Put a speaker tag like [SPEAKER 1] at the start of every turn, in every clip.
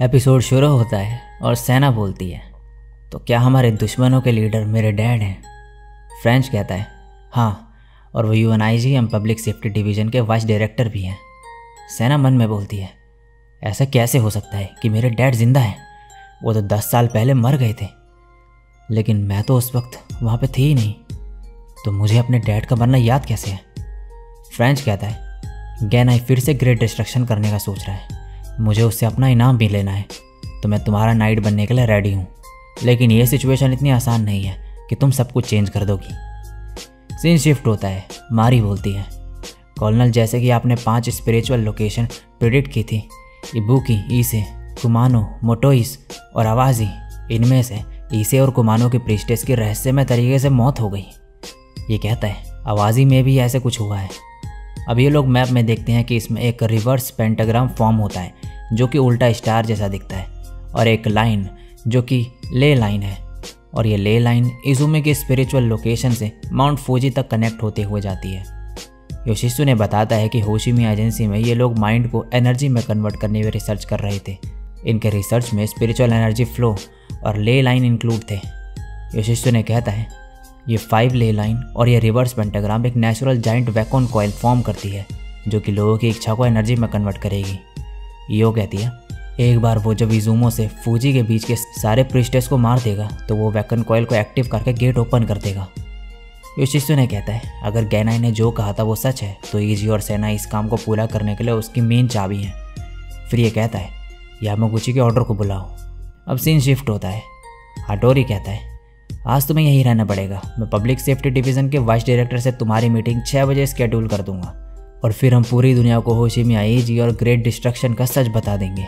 [SPEAKER 1] Episode शुरू होता है और सेना बोलती है, तो क्या हमारे दुश्मनों के लीडर मेरे डैड हैं? फ्रेंच कहता है, हाँ, और वो UNIG M public safety division के वाइस डायरेक्टर भी हैं। सेना मन में बोलती है, ऐसा कैसे हो सकता है कि मेरे डैड जिंदा हैं? वो तो 10 साल पहले मर गए थे, लेकिन मैं तो उस वक्त वहाँ पे थी ही नहीं, तो मुझे अपने डैड का मरना याद कैसे है? फ्रेंच कहता है, गैनाई फिर से ग्रेट डिस्ट्रक्शन करने का सोच रहा है, मुझे उससे अपना इनाम भी लेना है, तो मैं तुम्हारा नाइट बनने के लिए रेडी हूँ, लेकिन ये सिचुएशन इतनी आसान नहीं है कि तुम सब कुछ चेंज कर दोगी। सीन शिफ्ट होता है। मारी बोलती है, कॉर्नल, जैसे कि आपने 5 स्पिरिचुअल लोकेशन प्रेडिक्ट की थी, इबुकी, ईसे, कुमानो, मोटोइस और आवाज़ी, इनमें से ईसे और कुमानो की प्रीस्टेस की रहस्यमय तरीके से मौत हो गई। ये कहता है, आवाज़ी में भी ऐसे कुछ हुआ है। अब ये लोग मैप में देखते हैं कि इसमें एक रिवर्स पेंटाग्राम फॉर्म होता है जो कि उल्टा स्टार जैसा दिखता है, और एक लाइन जो कि ले लाइन है, और ये ले लाइन इजुमे के स्पिरिचुअल लोकेशन से माउंट फूजी तक कनेक्ट होते हुए जाती है। योशित्सु ने बताता है कि होशिमी एजेंसी में ये लोग माइंड को एनर्जी में कन्वर्ट करने में रिसर्च कर रहे थे। इनके रिसर्च में स्पिरिचुअल एनर्जी फ्लो और ले लाइन इंक्लूड थे। योशित्सु ने कहता है, ये 5 ले लाइन और ये रिवर्स पेंटाग्राम एक natural giant vacuum coil form करती है जो कि लोगों की इच्छा को एनर्जी में कन्वर्ट करेगी। यो कहती है, एक बार वो जब इजुमो से फूजी के बीच के सारे प्रीस्टेस को मार देगा तो वो वैक्यूम कॉइल को एक्टिव करके गेट ओपन कर देगा। योशित्सु ने कहता है, अगर गैनाई ने जो कहा था वो सच है तो ईजी और सेना इस काम को पूरा करने के लिए उसकी मेन चाबी है। फिर ये कहता है, यामागुची के ऑर्डर को बुलाओ। अब सीन शिफ्ट होता है। हाटोरी कहता है, आज तुम्हें यहीं रहना पड़ेगा, मैं पब्लिक सेफ्टी डिवीज़न के वाइस डायरेक्टर से तुम्हारी मीटिंग 6 बजे स्केड्यूल कर दूंगा, और फिर हम पूरी दुनिया को होशिमी आईजी और ग्रेट डिस्ट्रक्शन का सच बता देंगे।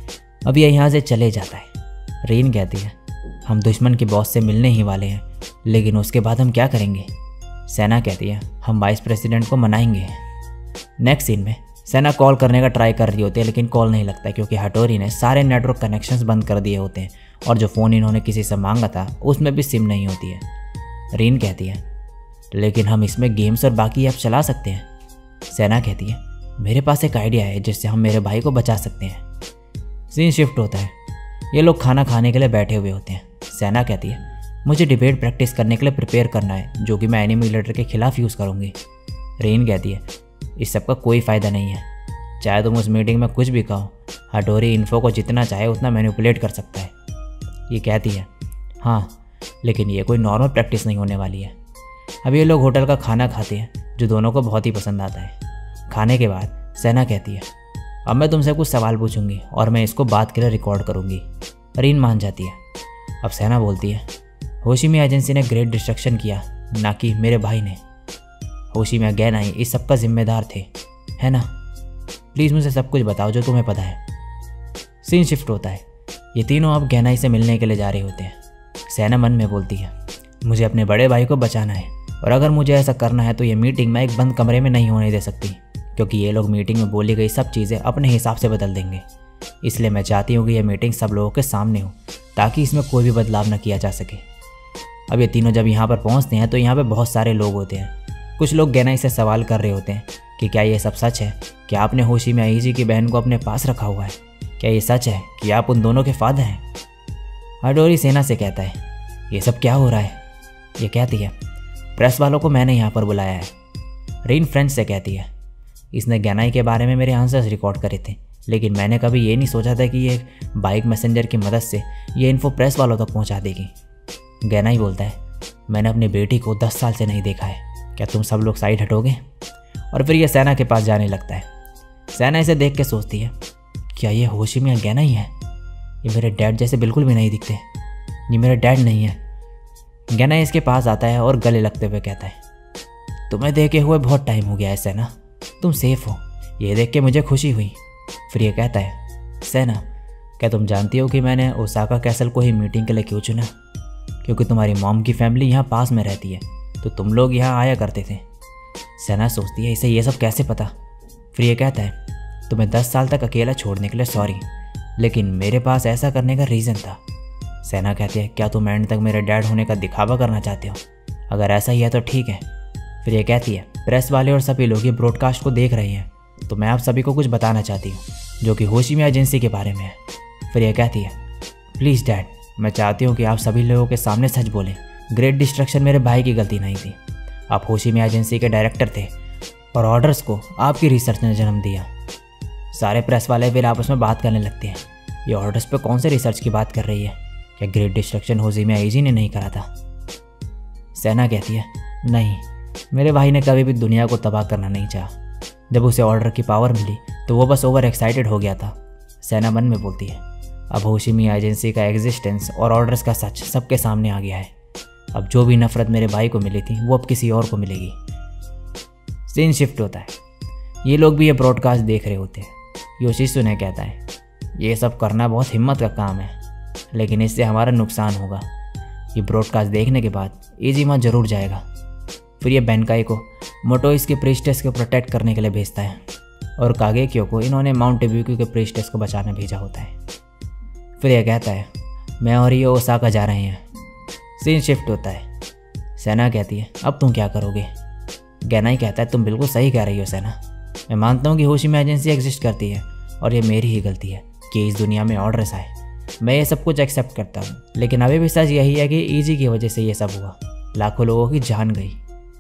[SPEAKER 1] अब ये यहाँ से चले जाता है। रीन कहती है, हम दुश्मन के बॉस से मिलने ही वाले हैं, लेकिन उसके बाद हम क्या करेंगे? सेना कहती है, हम वाइस प्रेसिडेंट को मनाएंगे। नेक्स्ट सीन में सेना कॉल करने का ट्राई कर रही होती है, लेकिन कॉल नहीं लगता क्योंकि हाटोरी ने सारे नेटवर्क कनेक्शंस बंद कर दिए होते हैं, और जो फ़ोन इन्होंने किसी से मांगा था उसमें भी सिम नहीं होती है। रीन कहती है, लेकिन हम इसमें गेम्स और बाकी ऐप चला सकते हैं। सेना कहती है, मेरे पास एक आइडिया है जिससे हम मेरे भाई को बचा सकते हैं। सीन शिफ्ट होता है। ये लोग खाना खाने के लिए बैठे हुए होते हैं। सेना कहती है, मुझे डिबेट प्रैक्टिस करने के लिए प्रिपेयर करना है जो कि मैं एनिमी लीडर के खिलाफ यूज़ करूँगी। रीन कहती है, इस सब का कोई फ़ायदा नहीं है, चाहे तुम उस मीटिंग में कुछ भी कहो, हाटोरी इन्फो को जितना चाहे उतना मैनिपुलेट कर सकता है। ये कहती है, हाँ, लेकिन ये कोई नॉर्मल प्रैक्टिस नहीं होने वाली है। अब ये लोग होटल का खाना खाते हैं जो दोनों को बहुत ही पसंद आता है। खाने के बाद सेना कहती है, अब मैं तुमसे कुछ सवाल पूछूंगी और मैं इसको बात के लिए रिकॉर्ड करूंगी। रीन मान जाती है। अब सेना बोलती है, होशिमी एजेंसी ने ग्रेट डिस्ट्रक्शन किया, ना कि मेरे भाई ने। होशिमी गैनाई इस सब का जिम्मेदार थे, है ना? प्लीज़ मुझे सब कुछ बताओ जो तुम्हें पता है। सीन शिफ्ट होता है। ये तीनों अब गैनाई से मिलने के लिए जा रहे होते हैं। सेना मन में बोलती है, मुझे अपने बड़े भाई को बचाना है, और अगर मुझे ऐसा करना है तो ये मीटिंग मैं एक बंद कमरे में नहीं होने दे सकती, क्योंकि ये लोग मीटिंग में बोली गई सब चीज़ें अपने हिसाब से बदल देंगे। इसलिए मैं चाहती हूँ कि यह मीटिंग सब लोगों के सामने हो, ताकि इसमें कोई भी बदलाव न किया जा सके। अब ये तीनों जब यहाँ पर पहुँचते हैं तो यहाँ पर बहुत सारे लोग होते हैं। कुछ लोग गैनाई से सवाल कर रहे होते हैं कि क्या ये सब सच है? क्या आपने होशिमी आईजी की बहन को अपने पास रखा हुआ है? क्या ये सच है कि आप उन दोनों के फादर हैं? हाटोरी सेना से कहता है, ये सब क्या हो रहा है? ये कहती है, प्रेस वालों को मैंने यहाँ पर बुलाया है। रीन फ्रेंच से कहती है, इसने गैनाई के बारे में मेरे आंसर्स रिकॉर्ड करे थे, लेकिन मैंने कभी ये नहीं सोचा था कि ये बाइक मैसेंजर की मदद से ये इन्फो प्रेस वालों तक पहुँचा देगी। गैनाई बोलता है, मैंने अपनी बेटी को 10 साल से नहीं देखा है, क्या तुम सब लोग साइड हटोगे? और फिर ये सेना के पास जाने लगता है। सेना इसे देख के सोचती है, क्या ये होशिमी गैनाई है? ये मेरे डैड जैसे बिल्कुल भी नहीं दिखते, ये मेरे डैड नहीं है। गैनाई इसके पास आता है और गले लगते हुए कहता है, तुम्हें देखे हुए बहुत टाइम हो गया है सेना, तुम सेफ हो, ये देख के मुझे खुशी हुई। फिर ये कहता है, सेना, क्या तुम जानती हो कि मैंने ओसाका कैसल को ही मीटिंग के लिए क्यों चुना? क्योंकि तुम्हारी मॉम की फैमिली यहाँ पास में रहती है, तो तुम लोग यहाँ आया करते थे। सेना सोचती है, इसे ये सब कैसे पता? फिर ये कहता है, तुम्हें 10 साल तक अकेला छोड़ने के लिए सॉरी, लेकिन मेरे पास ऐसा करने का रीज़न था। सेना कहती है, क्या तुम एंड तक मेरे डैड होने का दिखावा करना चाहते हो? अगर ऐसा ही है तो ठीक है। फिर ये कहती है, प्रेस वाले और सभी लोग ये ब्रॉडकास्ट को देख रहे हैं, तो मैं आप सभी को कुछ बताना चाहती हूँ जो कि होशिमी एजेंसी के बारे में है। फिर यह कहती है, प्लीज़ डैड, मैं चाहती हूँ कि आप सभी लोगों के सामने सच बोलें। ग्रेट डिस्ट्रक्शन मेरे भाई की गलती नहीं थी। आप होशिमिया एजेंसी के डायरेक्टर थे और ऑर्डर्स को आपकी रिसर्च ने जन्म दिया। सारे प्रेस वाले फिर आपस में बात करने लगते हैं, ये ऑर्डर्स पे कौन से रिसर्च की बात कर रही है? क्या ग्रेट डिस्ट्रक्शन होशिमिया एजी ने नहीं करा था? सेना कहती है, नहीं, मेरे भाई ने कभी भी दुनिया को तबाह करना नहीं चाहा। जब उसे ऑर्डर की पावर मिली तो वो बस ओवर एक्साइटेड हो गया था। सेना मन में बोलती है, अब होशिमिया एजेंसी का एग्जिस्टेंस और ऑर्डर्स का सच सबके सामने आ गया है। अब जो भी नफरत मेरे भाई को मिली थी वो अब किसी और को मिलेगी। सीन शिफ्ट होता है। ये लोग भी ये ब्रॉडकास्ट देख रहे होते हैं। योशित्सुने कहता है, ये सब करना बहुत हिम्मत का काम है, लेकिन इससे हमारा नुकसान होगा। ये ब्रॉडकास्ट देखने के बाद इजीमा जरूर जाएगा। फिर ये बेनकाई को मोटोइस के प्रीस्टेस को प्रोटेक्ट करने के लिए भेजता है और कागेक्यो को इन्होंने माउंट टेब्यूक्यू के प्रीस्टेस को बचाने भेजा होता है। फिर यह कहता है, मैं और ये ओसाका जा रहे हैं। सीन शिफ्ट होता है। सेना कहती है, अब तुम क्या करोगे? गैनाई कहता है, तुम बिल्कुल सही कह रही हो सेना। मैं मानता हूँ कि होशिमिया एजेंसी एग्जिस्ट करती है और ये मेरी ही गलती है कि इस दुनिया में ऑर्डर्स आए। मैं ये सब कुछ एक्सेप्ट करता हूँ, लेकिन अभी भी सच यही है कि ईजी की वजह से ये सब हुआ। लाखों लोगों की जान गई।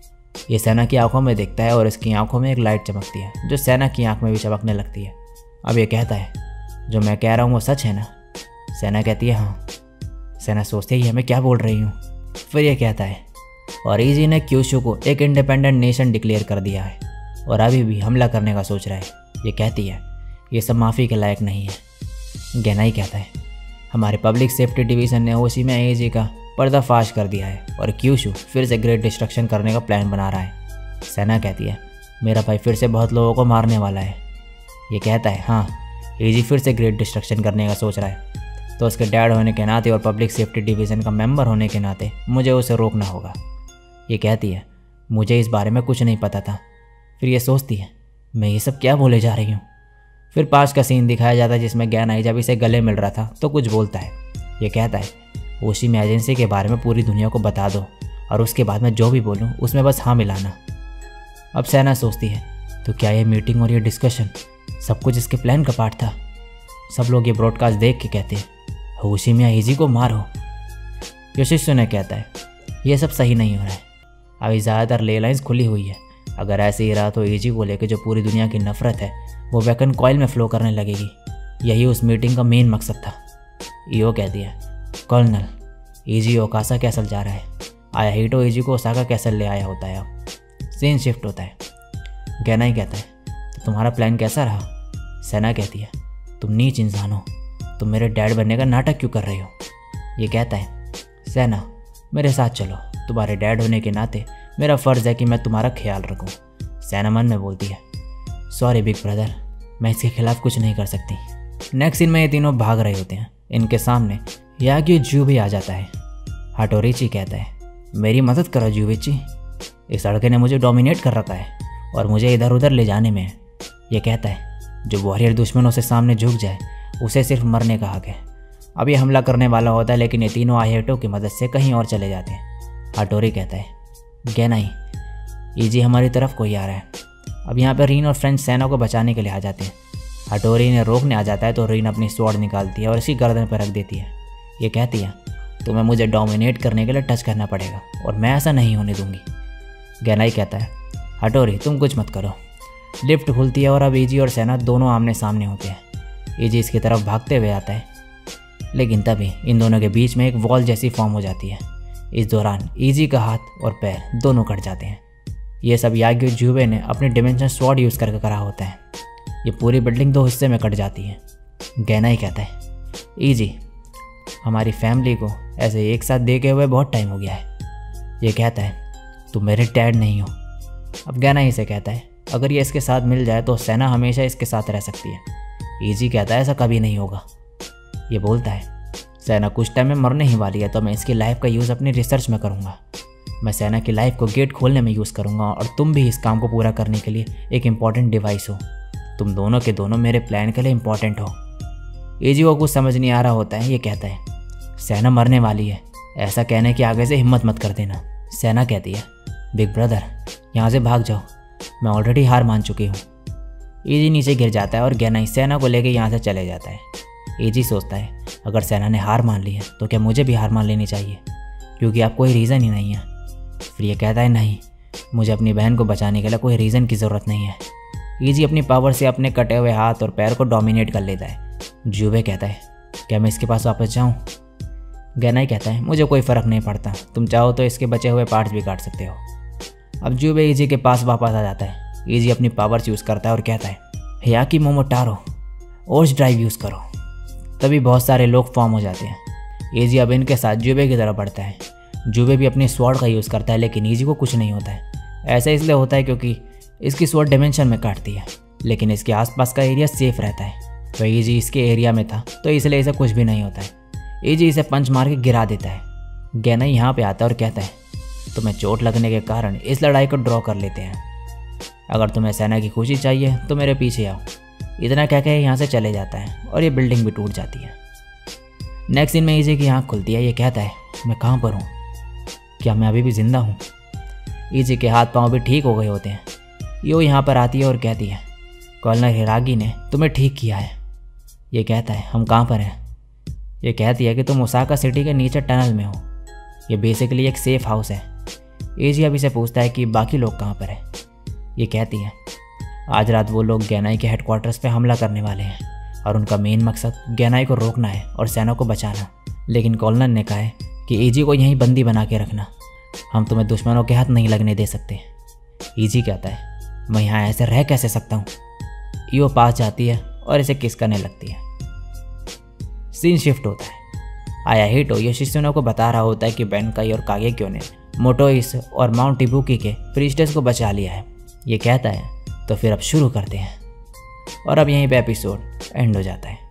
[SPEAKER 1] ये सेना की आंखों में दिखता है और इसकी आंखों में एक लाइट चमकती है जो सेना की आंख में भी चमकने लगती है। अब ये कहता है, जो मैं कह रहा हूँ वो सच है ना? सेना कहती है, हाँ। सेना सोचती है, मैं क्या बोल रही हूँ? फिर ये कहता है, और ईजी ने क्यूशू को एक इंडिपेंडेंट नेशन डिक्लेयर कर दिया है और अभी भी हमला करने का सोच रहा है। ये कहती है, ये सब माफ़ी के लायक नहीं है। गैनाई कहता है, हमारे पब्लिक सेफ्टी डिवीज़न ने होशिमिया एजी का पर्दाफाश कर दिया है और क्यूशू फिर से ग्रेट डिस्ट्रक्शन करने का प्लान बना रहा है। सेना कहती है, मेरा भाई फिर से बहुत लोगों को मारने वाला है। ये कहता है, हाँ, एजी फिर से ग्रेट डिस्ट्रक्शन करने का सोच रहा है, तो उसके डैड होने के नाते और पब्लिक सेफ्टी डिवीज़न का मेंबर होने के नाते मुझे उसे रोकना होगा। ये कहती है, मुझे इस बारे में कुछ नहीं पता था। फिर ये सोचती है, मैं ये सब क्या बोले जा रही हूँ। फिर पास का सीन दिखाया जाता है जिसमें गैनाई जब इसे गले मिल रहा था तो कुछ बोलता है। ये कहता है, होशिमिया एजेंसी के बारे में पूरी दुनिया को बता दो और उसके बाद मैं जो भी बोलूँ उसमें बस हाँ मिलाना। अब सेना सोचती है, तो क्या ये मीटिंग और ये डिस्कशन सब कुछ इसके प्लान का पार्ट था? सब लोग ये ब्रॉडकास्ट देख के कहते हैं, होशिमिया एजी को मारो। योशित्सुने कहता है, ये सब सही नहीं हो रहा है। अभी ज़्यादातर ले लाइन्स खुली हुई है। अगर ऐसे ही रहा तो एजी को लेकर जो पूरी दुनिया की नफरत है वो वैकन कॉइल में फ्लो करने लगेगी। यही उस मीटिंग का मेन मकसद था। ईओ कहती है, कर्नल, एजी ओकासा कैसल जा रहा है। आया हिटो एजी को ओसाका कैसल ले आया होता है। अब सीन शिफ्ट होता है। गैनाई कहता है, तो तुम्हारा प्लान कैसा रहा? सेना कहती है, तुम नीच इंसान हो, तुम मेरे डैड बनने का नाटक क्यों कर रही हो? ये कहता है, सेना, मेरे साथ चलो, तुम्हारे डैड होने के नाते मेरा फ़र्ज़ है कि मैं तुम्हारा ख्याल रखूं। सेना मन में बोलती है, सॉरी बिग ब्रदर, मैं इसके खिलाफ कुछ नहीं कर सकती। नेक्स्ट सीन में ये तीनों भाग रहे होते हैं। इनके सामने याग्यो जूबे आ जाता है। हाटोरिची कहता है, मेरी मदद करो जूबेची, इस लड़के ने मुझे डोमिनेट कर रखा है और मुझे इधर उधर ले जाने में है। ये कहता है, जो वॉरियर दुश्मनों से सामने झुक जाए उसे सिर्फ मरने का हक है। अब ये हमला करने वाला होता है, लेकिन ये तीनों आयटो की मदद से कहीं और चले जाते हैं। हाटोरी कहता है, गैनाई, ईजी हमारी तरफ कोई आ रहा है। अब यहाँ पर रीन और फ्रेंच सेना को बचाने के लिए आ जाते हैं। हाटोरी इन्हें रोकने आ जाता है तो रीन अपनी स्वॉर्ड निकालती है और इसकी गर्दन पर रख देती है। ये कहती है, तुम्हें मुझे डोमिनेट करने के लिए टच करना पड़ेगा और मैं ऐसा नहीं होने दूंगी। गैनाई कहता है, हाटोरी तुम कुछ मत करो। लिफ्ट खुलती है और अब ईजी और सेना दोनों आमने सामने होते हैं। ईजी इसकी तरफ भागते हुए आता है, लेकिन तभी इन दोनों के बीच में एक वॉल जैसी फॉर्म हो जाती है। इस दौरान ईजी का हाथ और पैर दोनों कट जाते हैं। ये सब याग्यो जूबे ने अपने डिमेंशन स्वॉर्ड यूज़ करके करा होता है। ये पूरी बिल्डिंग 2 हिस्से में कट जाती है। गैनाई कहता है, ईजी, हमारी फैमिली को ऐसे एक साथ देखे हुए बहुत टाइम हो गया है। ये कहता है, तुम मेरे डैड नहीं हो। अब गैनाई से कहता है, अगर ये इसके साथ मिल जाए तो सेना हमेशा इसके साथ रह सकती है। ईजी कहता है, ऐसा कभी नहीं होगा। ये बोलता है, सेना कुछ टाइम में मरने ही वाली है तो मैं इसकी लाइफ का यूज़ अपनी रिसर्च में करूँगा। मैं सेना की लाइफ को गेट खोलने में यूज़ करूँगा और तुम भी इस काम को पूरा करने के लिए एक इम्पॉर्टेंट डिवाइस हो। तुम दोनों के दोनों मेरे प्लान के लिए इम्पॉर्टेंट हो। ईजी को कुछ समझ नहीं आ रहा होता है। ये कहता है, सेना मरने वाली है, ऐसा कहने के आगे से हिम्मत मत कर देना। सेना कहती है, बिग ब्रदर, यहाँ से भाग जाओ, मैं ऑलरेडी हार मान चुकी हूँ। ईजी नीचे गिर जाता है और गैनाई सेना को लेकर यहाँ से चले जाता है। एजी सोचता है अगर सेना ने हार मान ली है तो क्या मुझे भी हार मान लेनी चाहिए, क्योंकि अब कोई रीज़न ही नहीं है। फिर ये कहता है नहीं, मुझे अपनी बहन को बचाने के लिए कोई रीज़न की ज़रूरत नहीं है। एजी अपनी पावर से अपने कटे हुए हाथ और पैर को डोमिनेट कर लेता है। जुबे कहता है क्या मैं इसके पास वापस जाऊँ? गैनाई कहता है मुझे कोई फ़र्क नहीं पड़ता, तुम चाहो तो इसके बचे हुए पार्ट्स भी काट सकते हो। अब जुबे एजी के पास वापस आ जाता है। एजी अपनी पावर्स यूज़ करता है और कहता है हियाकी मोमोटारो, ओर्स ड्राइव यूज़ करो। तभी बहुत सारे लोग फॉर्म हो जाते हैं। एजी अब इनके साथ जुबे की तरफ बढ़ता है। जुबे भी अपनी स्वॉर्ड का यूज़ करता है, लेकिन एजी को कुछ नहीं होता है। ऐसा इसलिए होता है क्योंकि इसकी स्वॉर्ड डायमेंशन में काटती है, लेकिन इसके आसपास का एरिया सेफ रहता है। तो एजी इसके एरिया में था तो इसलिए इसे कुछ भी नहीं होता है। एजी इसे पंच मार के गिरा देता है। गैनाई यहाँ पे आता है और कहता है तुम्हें चोट लगने के कारण इस लड़ाई को ड्रॉ कर लेते हैं। अगर तुम्हें सेना की खुशी चाहिए तो मेरे पीछे आओ। इतना कह के यहाँ से चले जाता है और ये बिल्डिंग भी टूट जाती है। नेक्स्ट सीन में एजी की आँख खुलती है। ये कहता है मैं कहाँ पर हूँ, क्या मैं अभी भी जिंदा हूँ? एजी के हाथ पाँव भी ठीक हो गए होते हैं। यो यहाँ पर आती है और कहती है कर्नल हिरागी ने तुम्हें ठीक किया है। ये कहता है हम कहाँ पर हैं? ये कहती है कि तुम ओसाका सिटी के नीचे टनल में हो। ये बेसिकली एक सेफ हाउस है। एजी अब इसे पूछता है कि बाकी लोग कहाँ पर हैं। ये कहती है आज रात वो लोग गैनाई के हेडक्वार्टर्स पे हमला करने वाले हैं और उनका मेन मकसद गैनाई को रोकना है और सेना को बचाना। लेकिन कर्नल ने कहा है कि एजी को यहीं बंदी बना के रखना, हम तुम्हें दुश्मनों के हाथ नहीं लगने दे सकते। एजी कहता है मैं यहाँ ऐसे रह कैसे सकता हूँ। ईओ पास जाती है और इसे किस करने लगती है। सीन शिफ्ट होता है। आयाहिटो योशित्सुने को बता रहा होता है कि बेनकाई और कागेक्यो ने मोटोइस और माउंट इबुकी के प्रीस्टेस को बचा लिया है। ये कहता है तो फिर अब शुरू करते हैं, और अब यहीं पे एपिसोड एंड हो जाता है।